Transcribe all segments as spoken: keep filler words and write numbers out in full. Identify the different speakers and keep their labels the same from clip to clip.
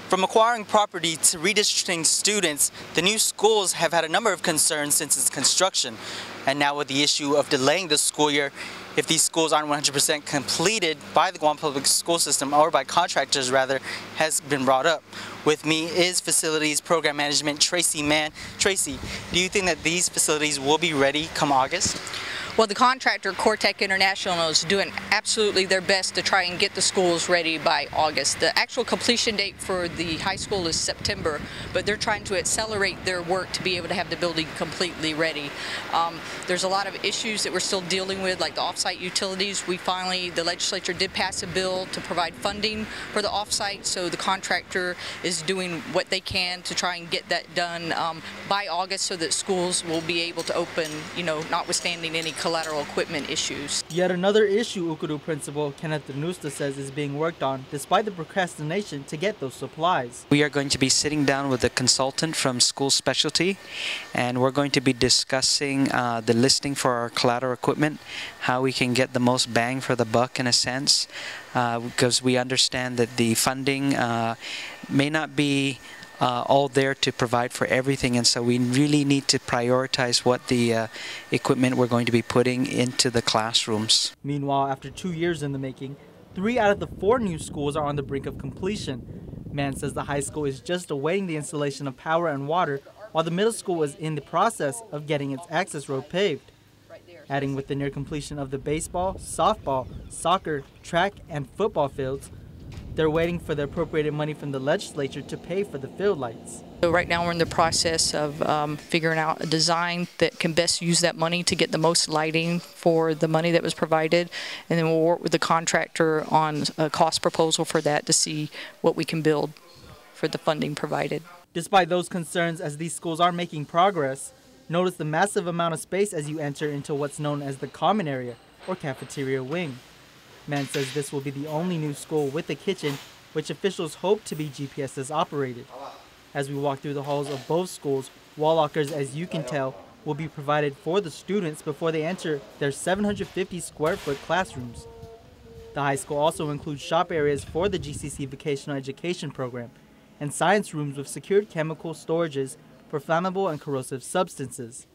Speaker 1: From acquiring property to redistricting students, the new schools have had a number of concerns since its construction. And now with the issue of delaying the school year, if these schools aren't one hundred percent completed by the Guam Public School System, or by contractors rather, has been brought up. With me is Facilities Program Management Tracy Mann. Tracy, do you think that these facilities will be ready come August?
Speaker 2: Well, the contractor, Cortec International, is doing absolutely their best to try and get the schools ready by August. The actual completion date for the high school is September, but they're trying to accelerate their work to be able to have the building completely ready. Um, there's a lot of issues that we're still dealing with, like the off-site utilities. We finally, the legislature did pass a bill to provide funding for the off-site, so the contractor is doing what they can to try and get that done um, by August so that schools will be able to open, you know, notwithstanding any collateral equipment issues.
Speaker 3: Yet another issue Ukuru Principal Kenneth Danusta says is being worked on despite the procrastination to get those supplies.
Speaker 4: We are going to be sitting down with a consultant from School Specialty, and we're going to be discussing uh, the listing for our collateral equipment, how we can get the most bang for the buck in a sense, uh, because we understand that the funding uh, may not be Uh, all there to provide for everything, and so we really need to prioritize what the uh, equipment we're going to be putting into the classrooms.
Speaker 3: Meanwhile, after two years in the making, three out of the four new schools are on the brink of completion. Mann says the high school is just awaiting the installation of power and water, while the middle school is in the process of getting its access road paved. Adding with the near completion of the baseball, softball, soccer, track, and football fields, they're waiting for the appropriated money from the legislature to pay for the field lights.
Speaker 2: So right now we're in the process of um, figuring out a design that can best use that money to get the most lighting for the money that was provided, and then we'll work with the contractor on a cost proposal for that to see what we can build for the funding provided.
Speaker 3: Despite those concerns, as these schools are making progress, notice the massive amount of space as you enter into what's known as the common area or cafeteria wing. Mann says this will be the only new school with a kitchen, which officials hope to be G P S S operated. As we walk through the halls of both schools, wall lockers, as you can tell, will be provided for the students before they enter their seven hundred fifty square foot classrooms. The high school also includes shop areas for the G C C Vocational Education Program and science rooms with secured chemical storages for flammable and corrosive substances.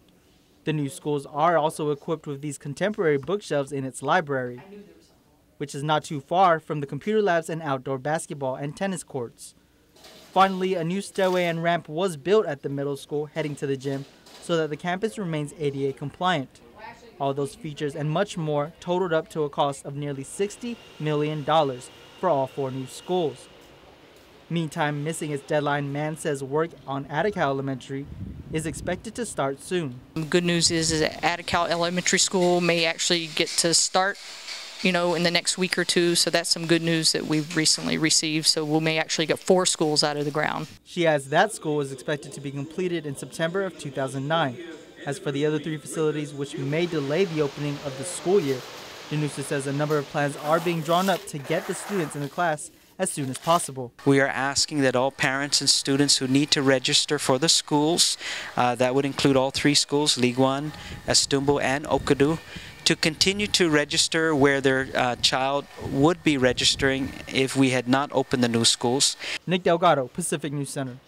Speaker 3: The new schools are also equipped with these contemporary bookshelves in its library, which is not too far from the computer labs and outdoor basketball and tennis courts. Finally, a new stairway and ramp was built at the middle school heading to the gym so that the campus remains A D A compliant. All those features and much more totaled up to a cost of nearly sixty million dollars for all four new schools. Meantime, missing its deadline, Mann says work on Attica Elementary is expected to start soon.
Speaker 2: The good news is, is that Attica Elementary School may actually get to start, you know, in the next week or two, so that's some good news that we've recently received. So we may actually get four schools out of the ground.
Speaker 3: She adds that school is expected to be completed in September of two thousand nine. As for the other three facilities, which may delay the opening of the school year, Danusta says a number of plans are being drawn up to get the students in the class as soon as possible.
Speaker 4: We are asking that all parents and students who need to register for the schools, uh, that would include all three schools, Liguan, Estumbo, and Okadu, to continue to register where their uh, child would be registering if we had not opened the new schools.
Speaker 3: Nick Delgado, Pacific News Center.